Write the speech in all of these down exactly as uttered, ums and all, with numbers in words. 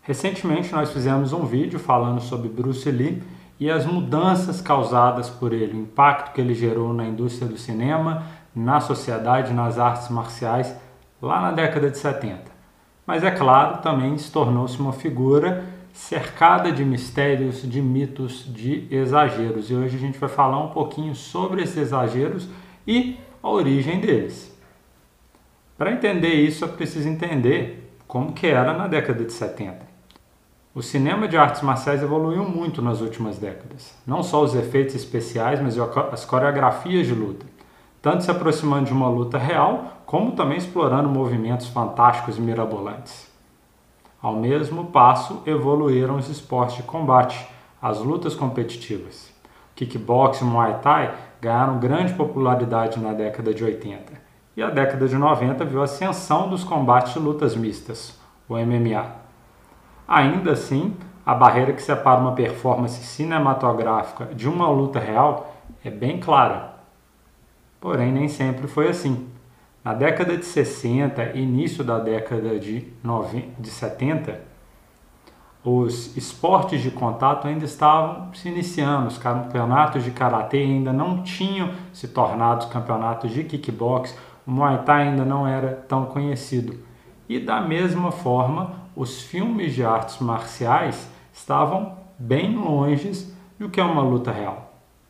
Recentemente nós fizemos um vídeo falando sobre Bruce Lee e as mudanças causadas por ele, o impacto que ele gerou na indústria do cinema, na sociedade, nas artes marciais, lá na década de setenta. Mas é claro, também se tornou-se uma figura cercada de mistérios, de mitos, de exageros. E hoje a gente vai falar um pouquinho sobre esses exageros e a origem deles. Para entender isso, é preciso entender como que era na década de setenta. O cinema de artes marciais evoluiu muito nas últimas décadas. Não só os efeitos especiais, mas as coreografias de luta. Tanto se aproximando de uma luta real, como também explorando movimentos fantásticos e mirabolantes. Ao mesmo passo, evoluíram os esportes de combate, as lutas competitivas. O kickboxing e o Muay Thai ganharam grande popularidade na década de oitenta. E a década de noventa viu a ascensão dos combates de lutas mistas, o M M A. Ainda assim, a barreira que separa uma performance cinematográfica de uma luta real é bem clara. Porém, nem sempre foi assim. Na década de sessenta e início da década de, noventa, de setenta, os esportes de contato ainda estavam se iniciando, os campeonatos de karatê ainda não tinham se tornado campeonatos de kickbox, o Muay Thai ainda não era tão conhecido. E da mesma forma, os filmes de artes marciais estavam bem longe do que é uma luta real.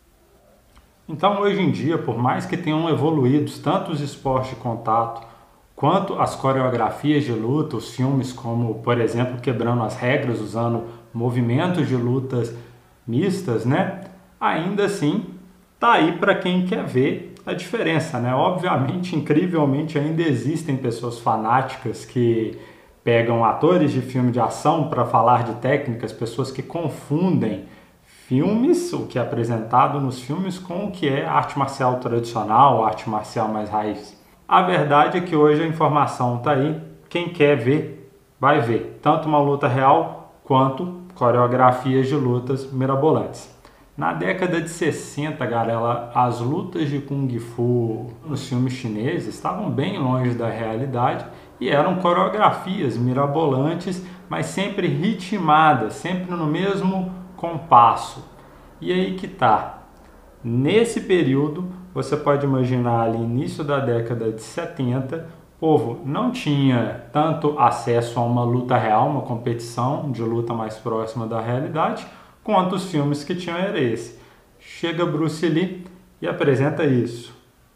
Então, hoje em dia, por mais que tenham evoluído tanto os esportes de contato, quanto as coreografias de luta, os filmes como, por exemplo, Quebrando as Regras, usando movimentos de lutas mistas, né? Ainda assim, tá aí para quem quer ver a diferença, né? Obviamente, incrivelmente, ainda existem pessoas fanáticas que pegam atores de filme de ação para falar de técnicas, pessoas que confundem filmes, o que é apresentado nos filmes, com o que é arte marcial tradicional, arte marcial mais raiz. A verdade é que hoje a informação está aí, quem quer ver, vai ver, tanto uma luta real quanto coreografias de lutas mirabolantes. Na década de sessenta, galera, as lutas de Kung Fu nos filmes chineses estavam bem longe da realidade e eram coreografias mirabolantes, mas sempre ritmadas, sempre no mesmo compasso. E aí que tá. Nesse período, você pode imaginar ali, início da década de setenta, o povo não tinha tanto acesso a uma luta real, uma competição de luta mais próxima da realidade, quanto os filmes que tinham era esse. Chega Bruce Lee e apresenta isso.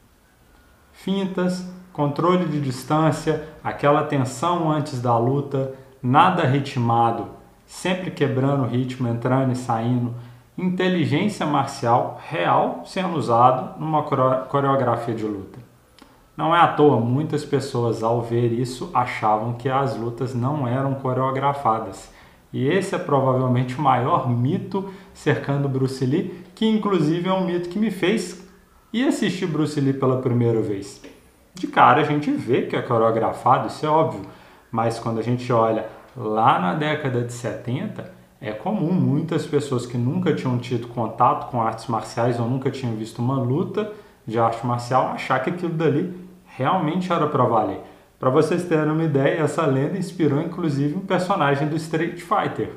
Fintas, controle de distância, aquela tensão antes da luta, nada ritmado, sempre quebrando o ritmo, entrando e saindo, inteligência marcial real sendo usado numa coreografia de luta. Não é à toa, muitas pessoas ao ver isso achavam que as lutas não eram coreografadas. E esse é provavelmente o maior mito cercando Bruce Lee, que inclusive é um mito que me fez ir assistir Bruce Lee pela primeira vez. De cara a gente vê que é coreografado, isso é óbvio, mas quando a gente olha lá na década de setenta, é comum muitas pessoas que nunca tinham tido contato com artes marciais ou nunca tinham visto uma luta de arte marcial achar que aquilo dali realmente era para valer. Para vocês terem uma ideia, essa lenda inspirou inclusive um personagem do Street Fighter.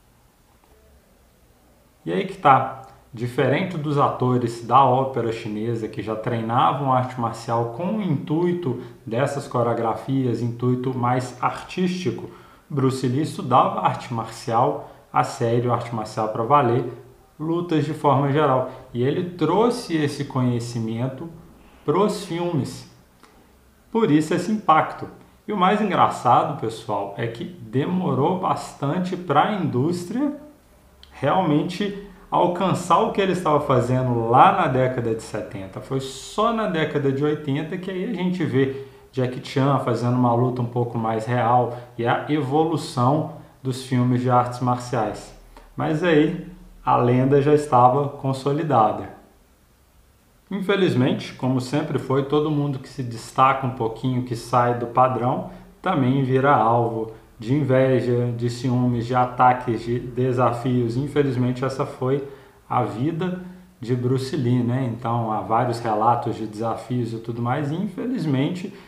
E aí que tá. Diferente dos atores da ópera chinesa que já treinavam arte marcial com o intuito dessas coreografias, intuito mais artístico, Bruce Lee estudava arte marcial a sério, arte marcial para valer, lutas de forma geral. E ele trouxe esse conhecimento para os filmes. Por isso esse impacto. E o mais engraçado, pessoal, é que demorou bastante para a indústria realmente alcançar o que ele estava fazendo lá na década de setenta. Foi só na década de oitenta que aí a gente vê Jackie Chan fazendo uma luta um pouco mais real e a evolução dos filmes de artes marciais. Mas aí a lenda já estava consolidada. Infelizmente, como sempre foi, todo mundo que se destaca um pouquinho, que sai do padrão, também vira alvo de inveja, de ciúmes, de ataques, de desafios. Infelizmente, essa foi a vida de Bruce Lee, né? Então, há vários relatos de desafios e tudo mais. E, infelizmente,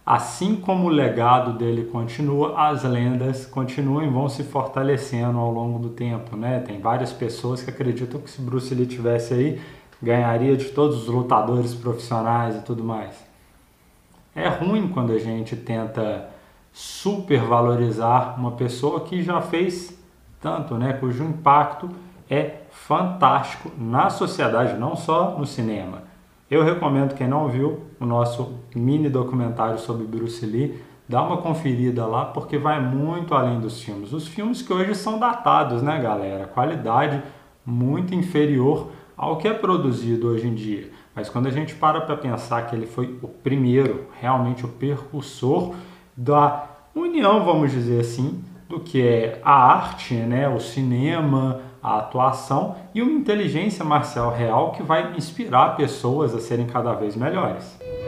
assim como o legado dele continua, as lendas continuam e vão se fortalecendo ao longo do tempo, né? Tem várias pessoas que acreditam que se Bruce Lee tivesse aí, ganharia de todos os lutadores profissionais e tudo mais. É ruim quando a gente tenta supervalorizar uma pessoa que já fez tanto, né? Cujo impacto é fantástico na sociedade, não só no cinema. Eu recomendo quem não viu o nosso mini documentário sobre Bruce Lee, dá uma conferida lá porque vai muito além dos filmes. Os filmes que hoje são datados, né, galera? Qualidade muito inferior ao que é produzido hoje em dia. Mas quando a gente para para pensar que ele foi o primeiro, realmente o precursor da união, vamos dizer assim, do que é a arte, né, o cinema, a atuação e uma inteligência marcial real que vai inspirar pessoas a serem cada vez melhores.